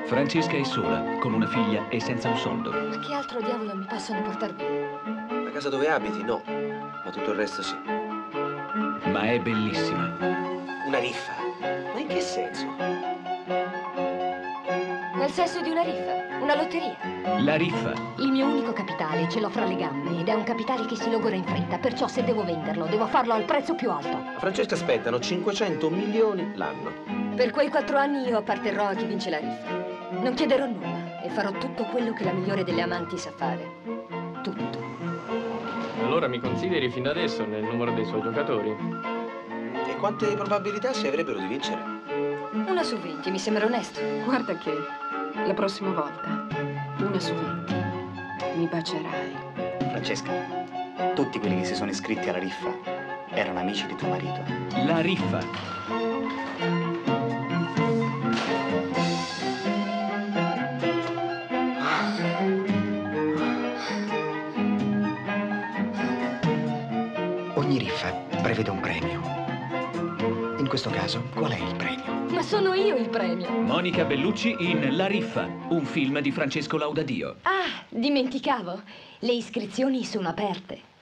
Francesca è sola, con una figlia e senza un soldo. Ma che altro diavolo mi possono portar via? La casa dove abiti, no. Ma tutto il resto sì. Ma è bellissima. Una riffa? Ma in che senso? Nel senso di una riffa, una lotteria. La riffa. Il mio unico capitale ce l'ho fra le gambe ed è un capitale che si logora in fretta, perciò se devo venderlo, devo farlo al prezzo più alto. A Francesca aspettano 500 milioni l'anno. Per quei 4 anni io apparterrò a chi vince la riffa. Non chiederò nulla e farò tutto quello che la migliore delle amanti sa fare. Tutto. Allora mi consideri fin da adesso nel numero dei suoi giocatori? E quante probabilità si avrebbero di vincere? 1 su 20, mi sembra onesto. Guarda che la prossima volta, 1 su 20, mi bacerai. Francesca, tutti quelli che si sono iscritti alla riffa erano amici di tuo marito. La riffa. Ogni riffa prevede un premio. In questo caso, qual è il premio? Ma sono io il premio. Monica Bellucci in La riffa, un film di Francesco Laudadio. Ah, dimenticavo. Le iscrizioni sono aperte.